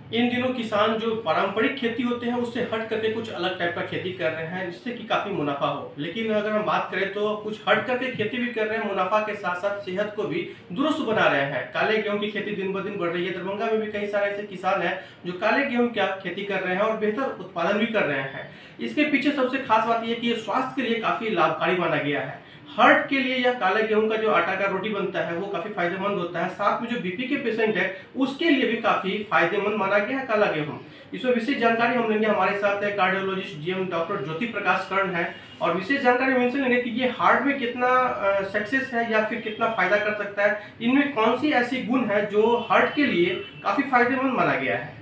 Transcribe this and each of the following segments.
इन दिनों किसान जो पारंपरिक खेती होते हैं उससे हट करके कुछ अलग टाइप का खेती कर रहे हैं जिससे कि काफ़ी मुनाफा हो। लेकिन अगर हम बात करें तो कुछ हट करके खेती भी कर रहे हैं, मुनाफा के साथ साथ सेहत को भी दुरुस्त बना रहे हैं। काले गेहूं की खेती दिन ब दिन बढ़ रही है। दरभंगा में भी कई सारे ऐसे किसान हैं जो काले गेहूं की खेती कर रहे हैं और बेहतर उत्पादन भी कर रहे हैं। इसके पीछे सबसे खास बात यह कि ये स्वास्थ्य के लिए काफ़ी लाभकारी माना गया है। हार्ट के लिए यह काले गेहूं का जो आटा का रोटी बनता है वो काफी फायदेमंद होता है। साथ में जो बीपी के पेशेंट है उसके लिए भी काफी फायदेमंद माना गया है काला गेहूं। इसमें विशेष जानकारी हम लेंगे, हमारे साथ है cardiologist GM doctor Jyoti Prakash Karn है और विशेष जानकारी हम इनसे लेंगे कि ये हार्ट में कितना सक्सेस है या फिर कितना फायदा कर सकता है, इनमें कौन सी ऐसी गुण है जो हार्ट के लिए काफी फायदेमंद माना गया है।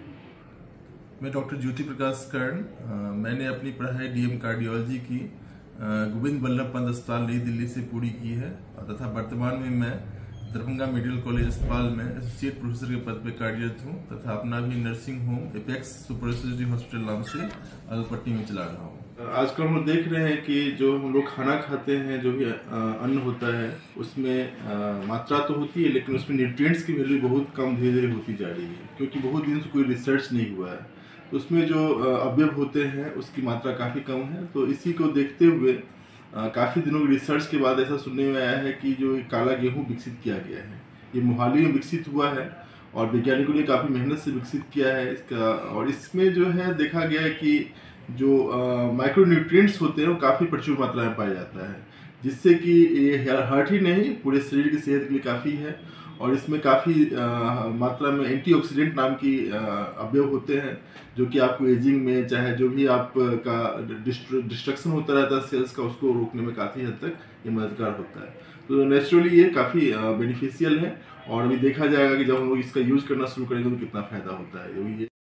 मैं डॉक्टर ज्योति प्रकाश कर्ण, मैंने अपनी पढ़ाई डीएम कार्डियोलॉजी की गोविंद बल्लभ पंत अस्पताल नई दिल्ली से पूरी की है तथा वर्तमान में मैं दरभंगा मेडिकल कॉलेज अस्पताल में एसोसिएट प्रोफेसर के पद पर कार्यरत हूँ तथा अपना भी nursing home apex super speciality hospital नाम से अगलपट्टी में चला रहा हूँ। आजकल हम लोग देख रहे हैं कि जो हम लोग खाना खाते हैं, जो भी अन्न होता है उसमें मात्रा तो होती है लेकिन उसमें न्यूट्रिएंट्स की वैल्यू बहुत कम धीरे धीरे होती जा रही है, क्योंकि बहुत दिन से कोई रिसर्च नहीं हुआ है। तो उसमें जो अवयव होते हैं उसकी मात्रा काफ़ी कम है। तो इसी को देखते हुए काफ़ी दिनों की रिसर्च के बाद ऐसा सुनने में आया है कि जो काला गेहूं विकसित किया गया है, ये मोहाली में विकसित हुआ है और वैज्ञानिकों ने काफ़ी मेहनत से विकसित किया है इसका। और इसमें जो है देखा गया है कि जो माइक्रोन्यूट्रिएंट्स होते हैं वो काफ़ी प्रचुर मात्रा में पाया जाता है, जिससे कि ये हार्ट ही नहीं पूरे शरीर की सेहत के लिए काफ़ी है। और इसमें काफ़ी मात्रा में एंटीऑक्सीडेंट नाम की अवयव होते हैं जो कि आपको एजिंग में चाहे जो भी आपका डिस्ट्रक्शन होता रहता है सेल्स का, उसको रोकने में काफ़ी हद तक ये मददगार होता है। तो नेचुरली ये काफ़ी बेनिफिशियल है और अभी देखा जाएगा कि जब हम लोग इसका यूज़ करना शुरू करेंगे तो कितना फ़ायदा होता है।